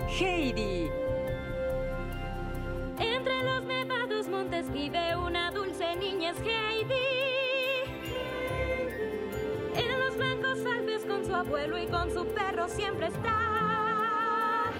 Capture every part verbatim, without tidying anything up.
Heidi. Entre los nevados montes vive una dulce niña, es Heidi. En los blancos Alpes con su abuelo y con su perro siempre está.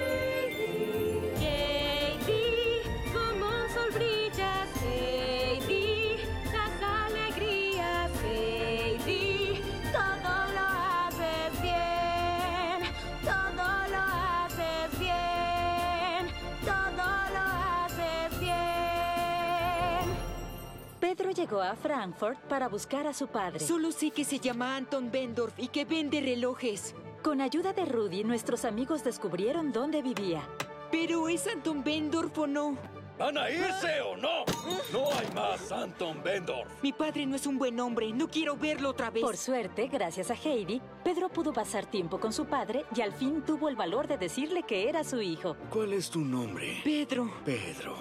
Heidi, como un sol brillas, Heidi, das alegrías, Heidi, todo lo haces bien, todo lo haces bien, todo lo haces bien. Pedro llegó a Frankfurt para buscar a su padre. Solo sé que se llama Anton Bendorf y que vende relojes. Con ayuda de Rudy, nuestros amigos descubrieron dónde vivía. ¿Pero es Anton Bendorf o no? ¿Van a irse o no? No hay más Anton Bendorf. Mi padre no es un buen hombre. No quiero verlo otra vez. Por suerte, gracias a Heidi, Pedro pudo pasar tiempo con su padre y al fin tuvo el valor de decirle que era su hijo. ¿Cuál es tu nombre? Pedro. Pedro.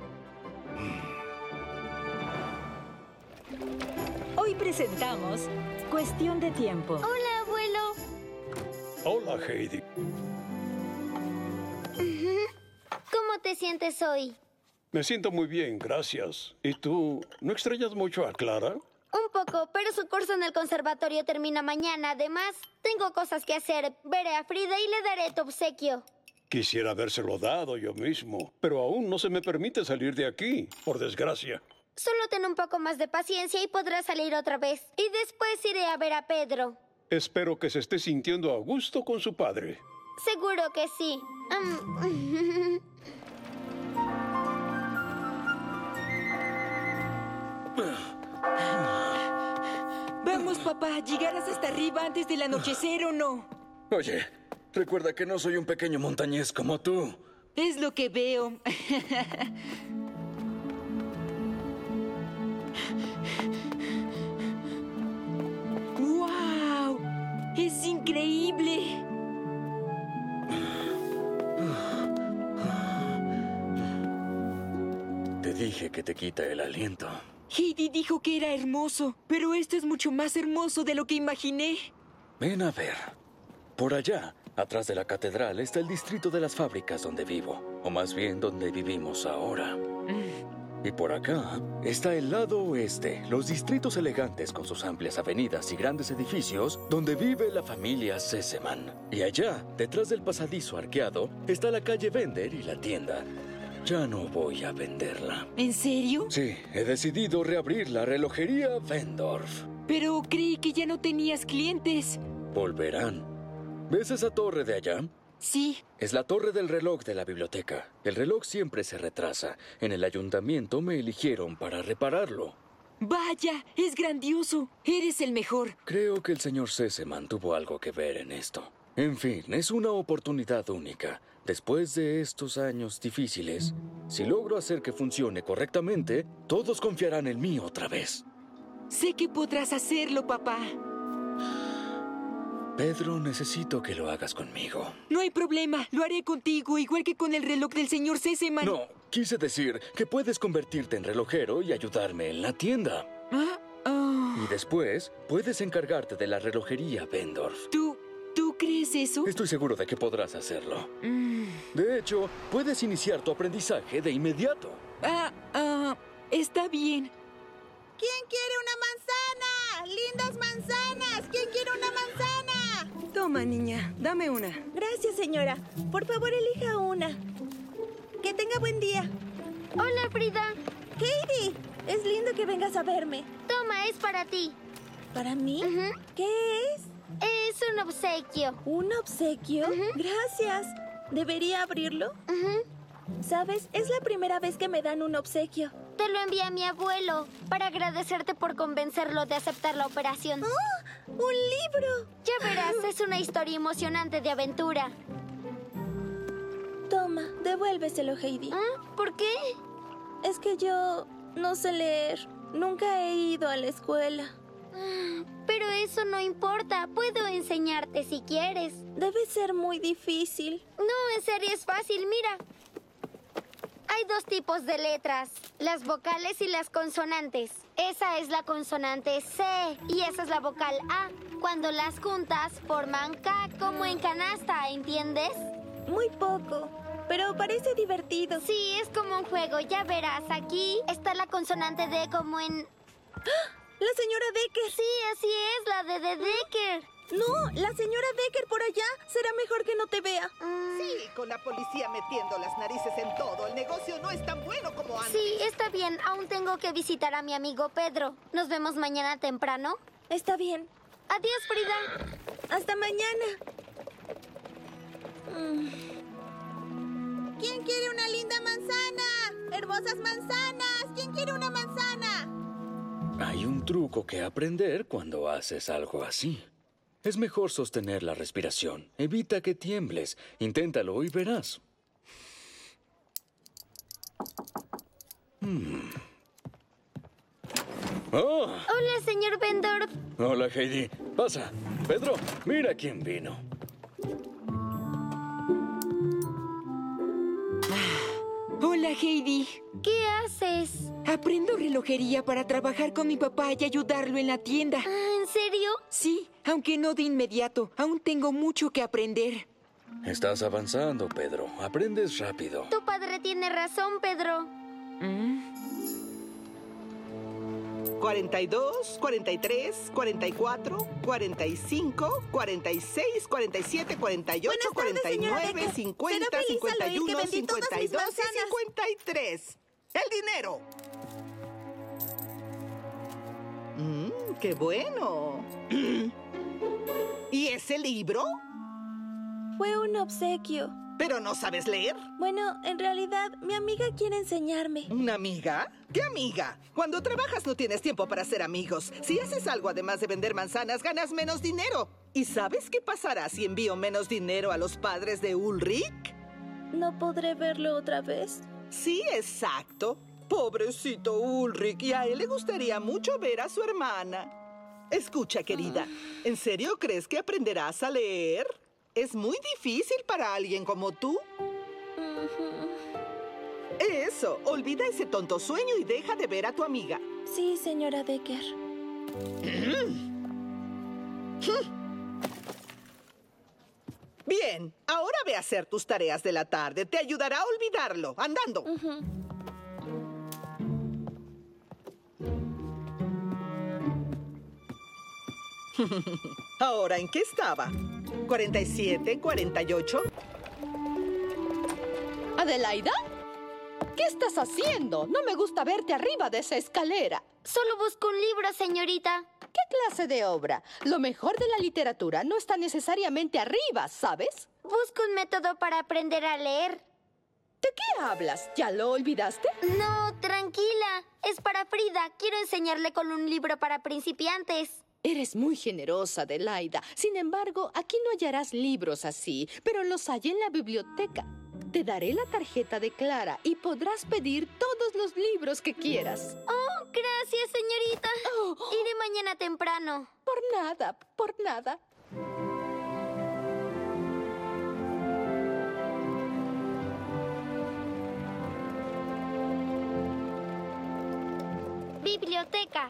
Hoy presentamos Cuestión de Tiempo. Hola, abuelo. Hola, Heidi. ¿Cómo te sientes hoy? Me siento muy bien, gracias. ¿Y tú, no extrañas mucho a Clara? Un poco, pero su curso en el conservatorio termina mañana. Además, tengo cosas que hacer. Veré a Frida y le daré tu obsequio. Quisiera habérselo dado yo mismo, pero aún no se me permite salir de aquí, por desgracia. Solo ten un poco más de paciencia y podrás salir otra vez. Y después iré a ver a Pedro. Espero que se esté sintiendo a gusto con su padre. Seguro que sí. Um, Vamos, papá. ¿Llegarás hasta arriba antes del anochecer o no? Oye, recuerda que no soy un pequeño montañés como tú. Es lo que veo. ¡Wow! ¡Es increíble! Te dije que te quita el aliento. Heidi dijo que era hermoso, pero esto es mucho más hermoso de lo que imaginé. Ven a ver. Por allá, atrás de la catedral, está el distrito de las fábricas donde vivo. O más bien, donde vivimos ahora. Y por acá está el lado oeste, los distritos elegantes con sus amplias avenidas y grandes edificios, donde vive la familia Sesemann. Y allá, detrás del pasadizo arqueado, está la calle Bender y la tienda. Ya no voy a venderla. ¿En serio? Sí, he decidido reabrir la relojería Bendorf. Pero creí que ya no tenías clientes. Volverán. ¿Ves esa torre de allá? Sí. Es la torre del reloj de la biblioteca. El reloj siempre se retrasa. En el ayuntamiento me eligieron para repararlo. ¡Vaya! ¡Es grandioso! ¡Eres el mejor! Creo que el señor Sesemann tuvo algo que ver en esto. En fin, es una oportunidad única. Después de estos años difíciles, si logro hacer que funcione correctamente, todos confiarán en mí otra vez. Sé que podrás hacerlo, papá. Pedro, necesito que lo hagas conmigo. No hay problema. Lo haré contigo, igual que con el reloj del señor Sesemann. No, quise decir que puedes convertirte en relojero y ayudarme en la tienda. ¿Ah? Oh. Y después, puedes encargarte de la relojería Bendorf. ¿Tú, tú crees eso? Estoy seguro de que podrás hacerlo. Mm. De hecho, puedes iniciar tu aprendizaje de inmediato. Ah, ah, está bien. ¿Quién quiere una manzana? ¡Lindas manzanas! ¿Quién quiere una manzana? Toma, niña, dame una. Gracias, señora. Por favor, elija una. Que tenga buen día. Hola, Frida. Heidi, es lindo que vengas a verme. Toma, es para ti. ¿Para mí? Ujú. ¿Qué es? Es un obsequio. ¿Un obsequio? Ujú. Gracias. ¿Debería abrirlo? Ujú. ¿Sabes? Es la primera vez que me dan un obsequio. Te lo envía mi abuelo para agradecerte por convencerlo de aceptar la operación. ¡Oh! ¡Un libro! Ya verás, es una historia emocionante de aventura. Toma, devuélveselo, Heidi. ¿Ah? ¿Por qué? Es que yo no sé leer. Nunca he ido a la escuela. Pero eso no importa. Puedo enseñarte si quieres. Debe ser muy difícil. No, en serio es fácil, mira. Hay dos tipos de letras, las vocales y las consonantes. Esa es la consonante C y esa es la vocal A. Cuando las juntas forman K como en canasta, ¿entiendes? Muy poco, pero parece divertido. Sí, es como un juego, ya verás. Aquí está la consonante D como en... ¡La señora Decker! Sí, así es, la de de Decker. No, la señora Decker por allá. Será mejor que no te vea. Mm, Sí, con la policía metiendo las narices en todo, el negocio no es tan bueno como antes. sí, está bien. Aún tengo que visitar a mi amigo Pedro. ¿Nos vemos mañana temprano? Está bien. Adiós, Frida. Hasta mañana. ¿Quién quiere una linda manzana? ¡Hermosas manzanas! ¿Quién quiere una manzana? Hay un truco que aprender cuando haces algo así. Es mejor sostener la respiración. Evita que tiembles. Inténtalo y verás. Hmm. ¡Oh! Hola, señor Bendorf. Hola, Heidi. Pasa. Pedro, mira quién vino. Hola, Heidi. ¿Qué haces? Aprendo relojería para trabajar con mi papá y ayudarlo en la tienda. Ah, ¿en serio? Sí, aunque no de inmediato. Aún tengo mucho que aprender. Estás avanzando, Pedro. Aprendes rápido. Tu padre tiene razón, Pedro. ¿Mm? cuarenta y dos, cuarenta y tres, cuarenta y cuatro, cuarenta y cinco, cuarenta y seis, cuarenta y siete, cuarenta y ocho, Buenas tardes, cuarenta y señora nueve, Decker. cincuenta, Será feliz al cincuenta y oír que uno, vendí todas cincuenta y mis dos y manzanas. cincuenta y tres. ¡El dinero! Mmm, ¡qué bueno! ¿Y ese libro? Fue un obsequio. ¿Pero no sabes leer? Bueno, en realidad, mi amiga quiere enseñarme. ¿Una amiga? ¿Qué amiga? Cuando trabajas no tienes tiempo para ser amigos. Si haces algo además de vender manzanas, ganas menos dinero. ¿Y sabes qué pasará si envío menos dinero a los padres de Ulrich? ¿No podré verlo otra vez? Sí, exacto. Pobrecito Ulrich, y a él le gustaría mucho ver a su hermana. Escucha, querida, ¿en serio crees que aprenderás a leer? Es muy difícil para alguien como tú. Eso, olvida ese tonto sueño y deja de ver a tu amiga. Sí, señora Decker. Bien, ahora ve a hacer tus tareas de la tarde. Te ayudará a olvidarlo, andando. Ahora, ¿en qué estaba? ¿cuarenta y siete, cuarenta y ocho? ¿Adelaida? ¿Qué estás haciendo? No me gusta verte arriba de esa escalera. Solo busco un libro, señorita. ¿Qué clase de obra? Lo mejor de la literatura no está necesariamente arriba, ¿sabes? Busco un método para aprender a leer. ¿De qué hablas? ¿Ya lo olvidaste? No, tranquila. Es para Frida. Quiero enseñarle con un libro para principiantes. Eres muy generosa, Adelaida. Sin embargo, aquí no hallarás libros así, pero los hay en la biblioteca. Te daré la tarjeta de Clara y podrás pedir todos los libros que quieras. Oh, gracias, señorita. Oh. Iré mañana temprano. Por nada, por nada. Biblioteca.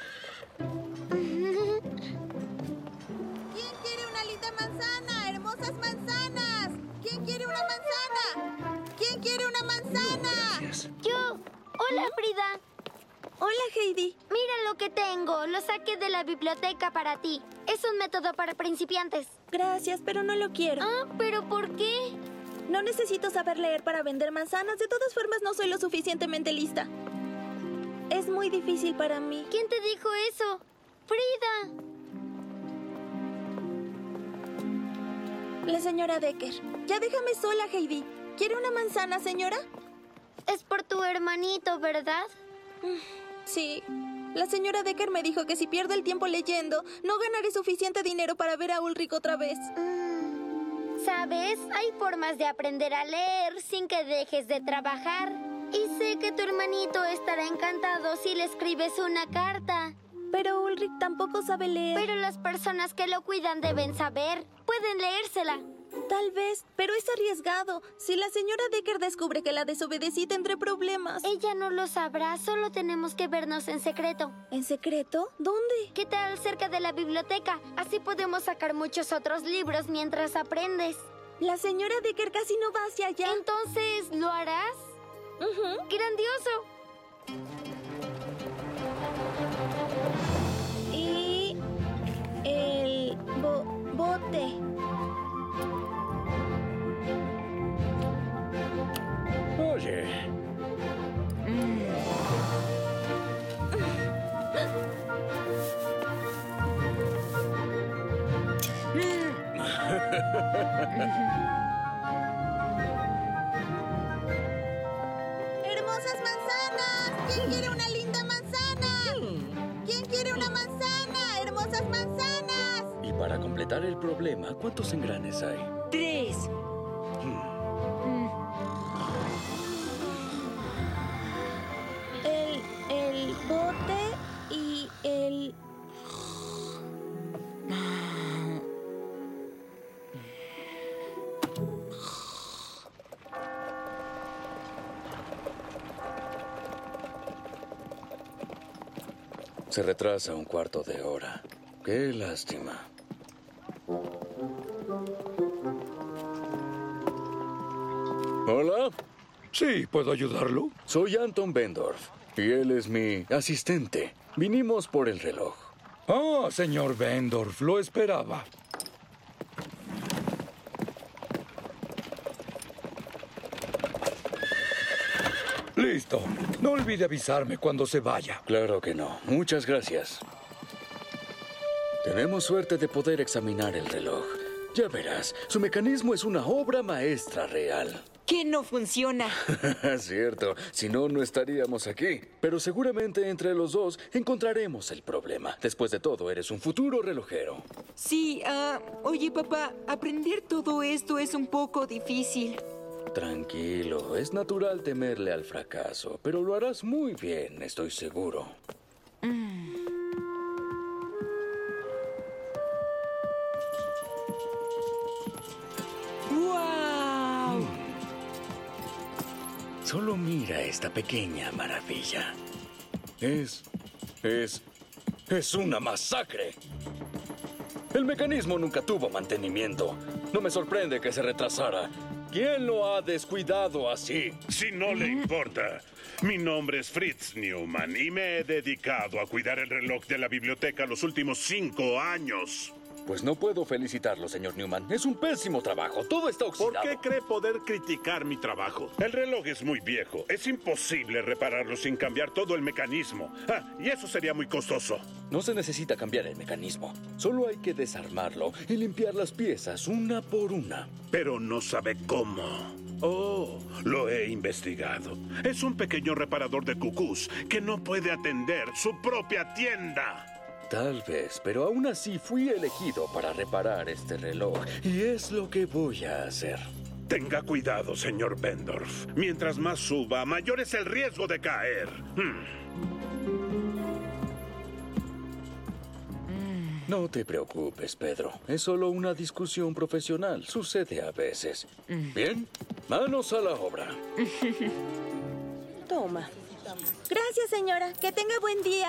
¿Quién quiere una linda manzana? ¡Hermosas manzanas! ¿Quién quiere una manzana? ¿Quién quiere una manzana? Gracias. Yo. Hola, Frida. Hola, Heidi. Mira lo que tengo. Lo saqué de la biblioteca para ti. Es un método para principiantes. Gracias, pero no lo quiero. Ah, ¿pero por qué? No necesito saber leer para vender manzanas. De todas formas, no soy lo suficientemente lista. Es muy difícil para mí. ¿Quién te dijo eso? Frida. La señora Decker. Ya déjame sola, Heidi. ¿Quiere una manzana, señora? Es por tu hermanito, ¿verdad? Sí. La señora Decker me dijo que si pierdo el tiempo leyendo, no ganaré suficiente dinero para ver a Ulrich otra vez. Mm, ¿Sabes? Hay formas de aprender a leer sin que dejes de trabajar. Y sé que tu hermanito estará encantado si le escribes una carta. Pero Ulrich tampoco sabe leer. Pero las personas que lo cuidan deben saber. Pueden leérsela. Tal vez, pero es arriesgado. Si la señora Decker descubre que la desobedecí, tendré problemas. Ella no lo sabrá, solo tenemos que vernos en secreto. ¿En secreto? ¿Dónde? ¿Qué tal cerca de la biblioteca? Así podemos sacar muchos otros libros mientras aprendes. La señora Decker casi no va hacia allá. Entonces, ¿lo harás? Ujú. ¡Grandioso! Y el bo- bote. Oye, ¡Hermosas manzanas! ¿Quién quiere una linda manzana? ¿Quién quiere una manzana? ¡Hermosas manzanas! y para completar el problema, ¿cuántos engranes hay? Tres. El, el bote y el... Se retrasa un cuarto de hora. Qué lástima. Hola, Sí, ¿puedo ayudarlo? soy Anton Bendorf y él es mi asistente. Vinimos por el reloj. Ah, señor Bendorf, lo esperaba. Listo. No olvide avisarme cuando se vaya. Claro que no. Muchas gracias. Tenemos suerte de poder examinar el reloj. Ya verás, su mecanismo es una obra maestra real. ¿Qué no funciona? Cierto, si no, no estaríamos aquí. Pero seguramente entre los dos encontraremos el problema. Después de todo, eres un futuro relojero. Sí, ah, oye papá, aprender todo esto es un poco difícil. Tranquilo, es natural temerle al fracaso, pero lo harás muy bien, estoy seguro. ¡Wow! Solo mira esta pequeña maravilla. Es... es... es una masacre. El mecanismo nunca tuvo mantenimiento. No me sorprende que se retrasara. ¿Quién lo ha descuidado así? Si no le importa, mi nombre es Fritz Newman y me he dedicado a cuidar el reloj de la biblioteca los últimos cinco años. Pues no puedo felicitarlo, señor Newman. Es un pésimo trabajo. Todo está ¿Por oxidado. qué cree poder criticar mi trabajo? El reloj es muy viejo. Es imposible repararlo sin cambiar todo el mecanismo. Ah, y eso sería muy costoso. No se necesita cambiar el mecanismo. Solo hay que desarmarlo y limpiar las piezas una por una. Pero no sabe cómo. Oh, lo he investigado. Es un pequeño reparador de cucús que no puede atender su propia tienda. Tal vez, pero aún así fui elegido para reparar este reloj. Y es lo que voy a hacer. Tenga cuidado, señor Bendorf. Mientras más suba, mayor es el riesgo de caer. Hmm. No te preocupes, Pedro. Es solo una discusión profesional. Sucede a veces. Bien, manos a la obra. Toma. Gracias, señora. Que tenga buen día.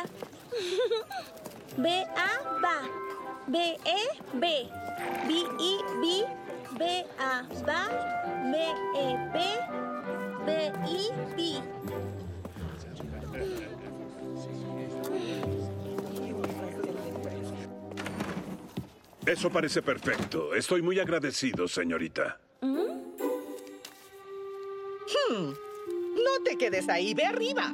B A va. B E B. B I B. B A va. B E B. B I B. Eso parece perfecto. Estoy muy agradecido, señorita. Hmm. No te quedes ahí, ve arriba.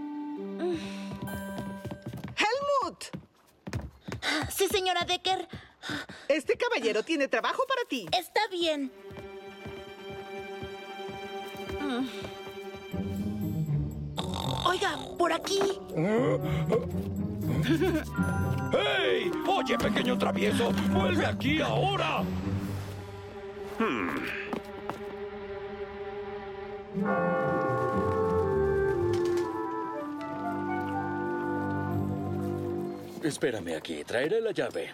¡Helmut! Sí, señora Decker. Este caballero tiene trabajo para ti. Está bien. Oiga, por aquí. ¡Hey! Oye, pequeño travieso, vuelve aquí ahora. Espérame aquí, traeré la llave.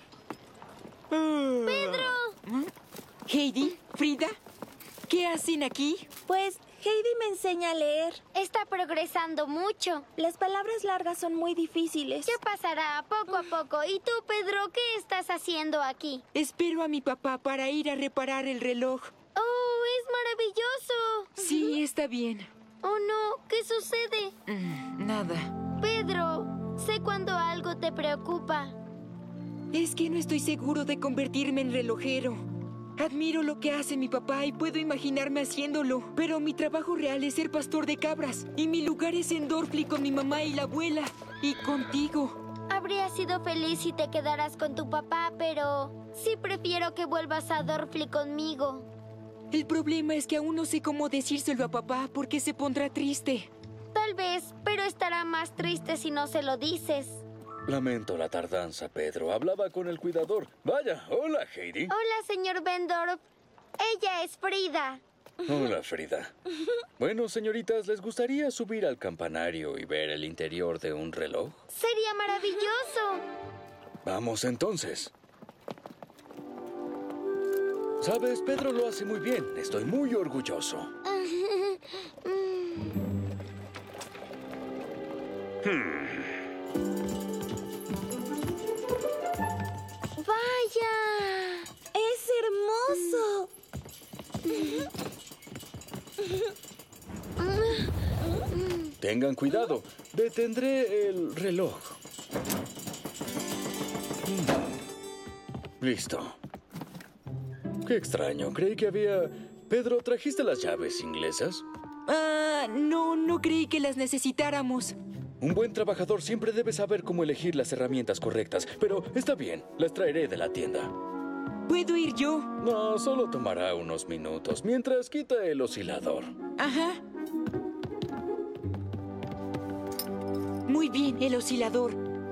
¡Pedro! Heidi, Frida, ¿qué hacen aquí? Pues Heidi me enseña a leer. Está progresando mucho. Las palabras largas son muy difíciles. ¿Qué pasará poco a poco? ¿Y tú, Pedro, qué estás haciendo aquí? Espero a mi papá para ir a reparar el reloj. maravilloso! Sí, está bien. Oh, no. ¿Qué sucede? Mm, nada. Pedro, sé cuando algo te preocupa. Es que no estoy seguro de convertirme en relojero. Admiro lo que hace mi papá y puedo imaginarme haciéndolo. Pero mi trabajo real es ser pastor de cabras. Y mi lugar es en Dorfli con mi mamá y la abuela. Y contigo. Habría sido feliz si te quedaras con tu papá, pero sí prefiero que vuelvas a Dorfli conmigo. El problema es que aún no sé cómo decírselo a papá porque se pondrá triste. Tal vez, pero estará más triste si no se lo dices. Lamento la tardanza, Pedro. Hablaba con el cuidador. Vaya, hola, Heidi. Hola, señor Bendorf. Ella es Frida. Hola, Frida. Bueno, señoritas, ¿les gustaría subir al campanario y ver el interior de un reloj? Sería maravilloso. Vamos entonces. Sabes, Pedro lo hace muy bien. Estoy muy orgulloso. Hmm. ¡Vaya! ¡Es hermoso! Tengan cuidado. Detendré el reloj. Mm. Listo. Qué extraño. Creí que había... Pedro, ¿trajiste las llaves inglesas? Ah, no, no creí que las necesitáramos. Un buen trabajador siempre debe saber cómo elegir las herramientas correctas. Pero está bien, las traeré de la tienda. ¿Puedo ir yo? No, solo tomará unos minutos, mientras quita el oscilador. Ajá. Muy bien, el oscilador.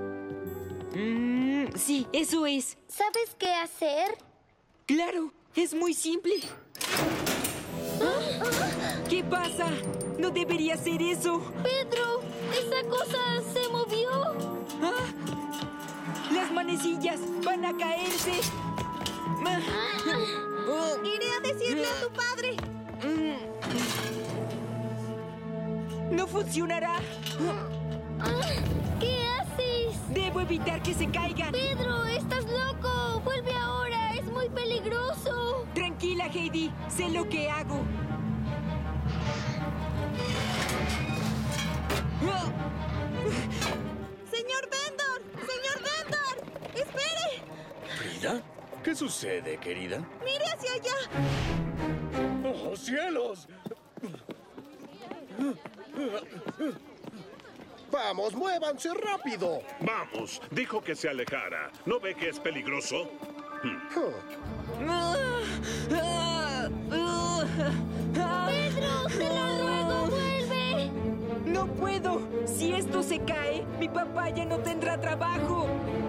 Mm, sí, eso es. ¿Sabes qué hacer? Claro, es muy simple. ¿Qué pasa? No debería hacer eso. Pedro, esa cosa se movió. ¿Ah? Las manecillas van a caerse. Iré a decirle a tu padre. No funcionará. ¿Qué haces? Debo evitar que se caigan. Pedro, estás loco. Vuelve ahora. Es muy peligroso. Tranquila, Heidi. Sé lo que hago. ¡Señor Bendor! ¡Señor Bendor! ¡Espere! ¿Frida? ¿Qué sucede, querida? ¡Mire hacia allá! ¡Oh, cielos! ¡Vamos, muévanse rápido! Vamos, dijo que se alejara. ¿No ve que es peligroso? ¡Pedro, te lo ruego, vuelve! No puedo. Si esto se cae, mi papá ya no tendrá trabajo.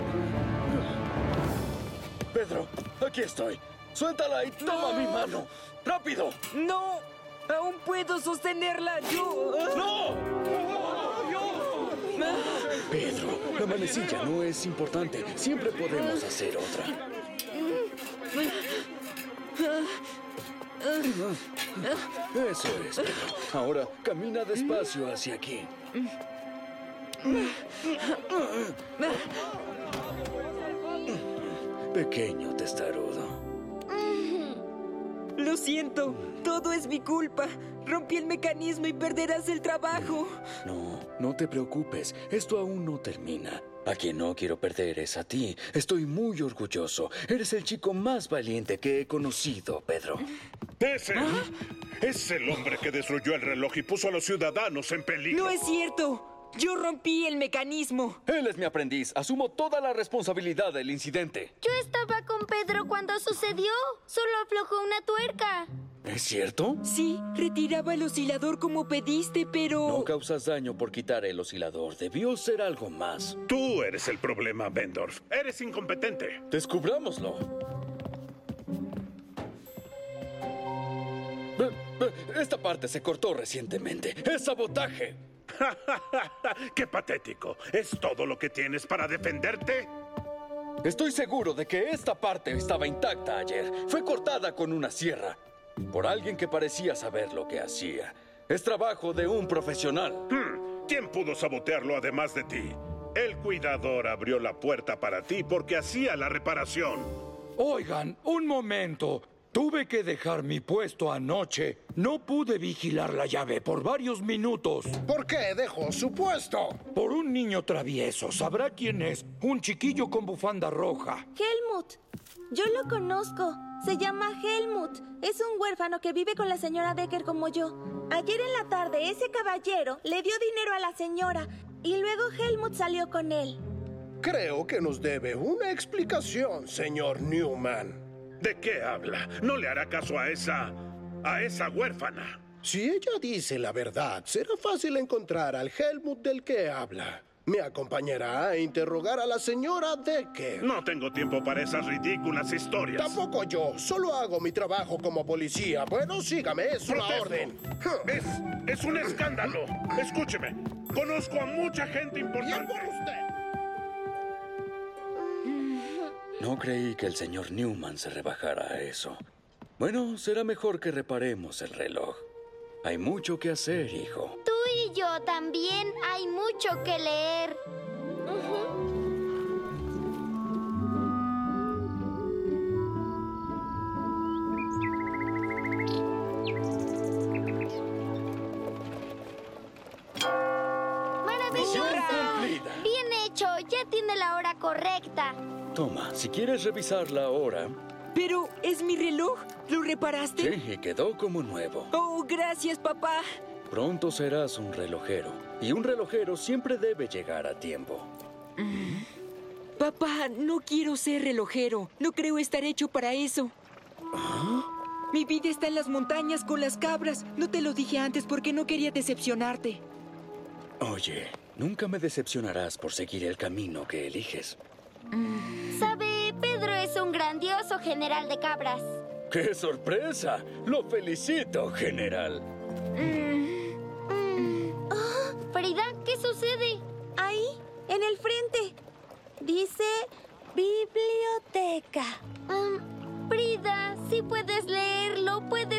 Pedro, aquí estoy. Suéltala y toma mi mano. ¡Rápido! No, aún puedo sostenerla yo. ¡No! Pedro, la manecilla no es importante. Siempre podemos hacer otra. Eso es, Pedro. Ahora camina despacio hacia aquí. Pequeño testarudo. Lo siento, todo es mi culpa. Rompí el mecanismo y perderás el trabajo. No, no te preocupes. Esto aún no termina. A quien no quiero perder es a ti. Estoy muy orgulloso. Eres el chico más valiente que he conocido, Pedro. ¿Ese? Es el hombre que destruyó el reloj y puso a los ciudadanos en peligro. No es cierto. Yo rompí el mecanismo. Él es mi aprendiz. Asumo toda la responsabilidad del incidente. Yo estaba con Pedro cuando sucedió. Solo aflojó una tuerca. ¿Es cierto? Sí, retiraba el oscilador como pediste, pero... No causas daño por quitar el oscilador. Debió ser algo más. Tú eres el problema, Bendorf. Eres incompetente. Descubrámoslo. Eh, eh, Esta parte se cortó recientemente. ¡Es sabotaje! ¡Qué patético! ¿Es todo lo que tienes para defenderte? Estoy seguro de que esta parte estaba intacta ayer. Fue cortada con una sierra. Por alguien que parecía saber lo que hacía. Es trabajo de un profesional. Hmm. ¿Quién pudo sabotearlo además de ti? El cuidador abrió la puerta para ti porque hacía la reparación. Oigan, un momento. Tuve que dejar mi puesto anoche. No pude vigilar la llave por varios minutos. ¿Por qué dejó su puesto? Por un niño travieso. Sabrá quién es. Un chiquillo con bufanda roja. Helmut. Yo lo conozco. Se llama Helmut. Es un huérfano que vive con la señora Decker como yo. Ayer en la tarde ese caballero le dio dinero a la señora y luego Helmut salió con él. Creo que nos debe una explicación, señor Newman. ¿De qué habla? No le hará caso a esa... a esa huérfana. Si ella dice la verdad, será fácil encontrar al Helmut del que habla. Me acompañará a interrogar a la señora Decker. No tengo tiempo para esas ridículas historias. Tampoco yo. Solo hago mi trabajo como policía. Bueno, sígame. Es una Protesto. orden. Es, es un escándalo. Escúcheme. Conozco a mucha gente importante. Bien por usted. No creí que el señor Newman se rebajara a eso. Bueno, será mejor que reparemos el reloj. Hay mucho que hacer, hijo. Tú y yo también hay mucho que leer. ¡Maravilloso! Bien hecho, ya tiene la hora correcta. Toma, si quieres revisar la hora... Pero, ¿es mi reloj? ¿Lo reparaste? Sí, y quedó como nuevo. Oh, gracias, papá. Pronto serás un relojero. Y un relojero siempre debe llegar a tiempo. Papá, no quiero ser relojero. No creo estar hecho para eso. ¿Ah? Mi vida está en las montañas con las cabras. No te lo dije antes porque no quería decepcionarte. Oye, nunca me decepcionarás por seguir el camino que eliges. Sabe, Pedro es un grandioso general de cabras. ¡Qué sorpresa! ¡Lo felicito, general! Frida, ¿qué sucede? Ahí, en el frente. Dice biblioteca. Um, Frida, si puedes leerlo, puedes